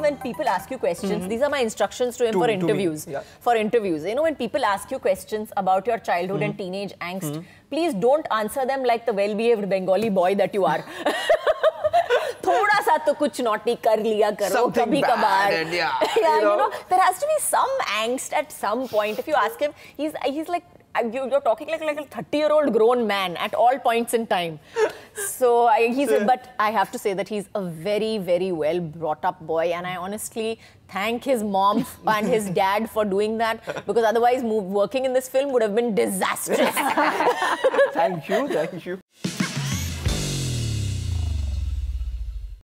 when people ask you questions, these are my instructions to him for interviews. Yeah. For interviews, you know, when people ask you questions about your childhood and teenage angst, please don't answer them like the well-behaved Bengali boy that you are. थोड़ा सा तो कुछ naughty कर लिया करो कभी कभार. Yeah, you know, there has to be some angst at some point. If you ask him, he's like, you're talking like a 30-year-old grown man at all points in time. So but I have to say that he's a very, very well brought up boy, and I honestly thank his mom and his dad for doing that, because otherwise working in this film would have been disastrous. Thank you.